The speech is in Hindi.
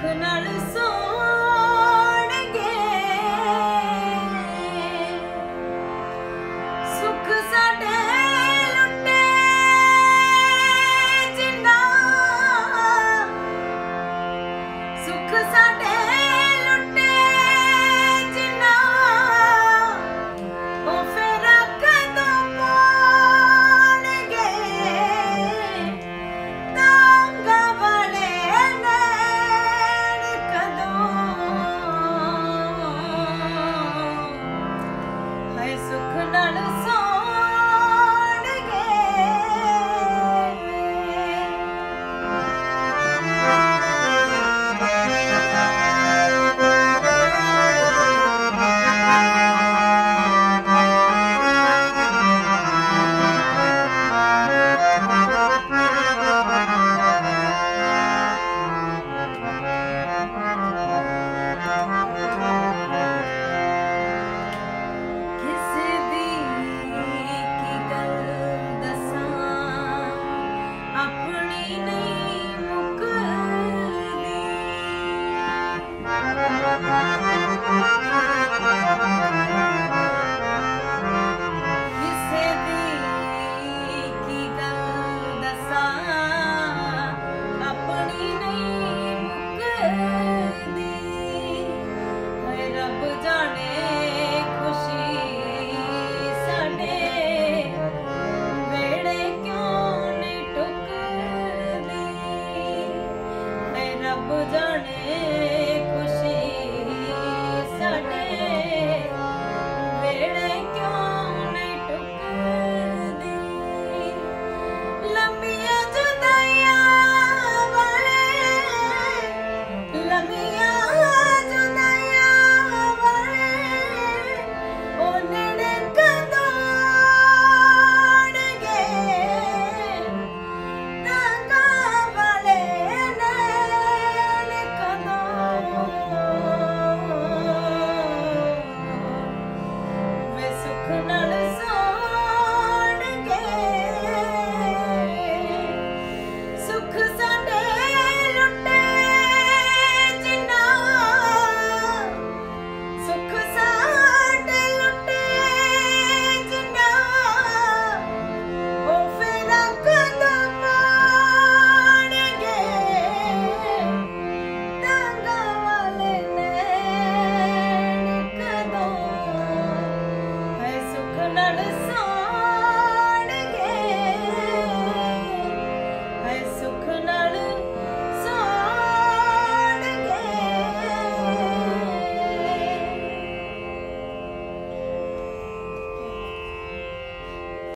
नाल सोणगे सुख साडे लुटे जिन्ना सुख साडे लुटे जिन्ना ओ फिर कदों पाणगे तांगा वाले नैन कदों हाय सुख नाल सोणगे। किसे दी की गल दसां अपनी नहीं मुकदी किसे दी की गल दसां अपनी नहीं मुकदी हाय रब जाने खुशी साडे वेड़े क्यों नहीं टुकदी हाय रब जाने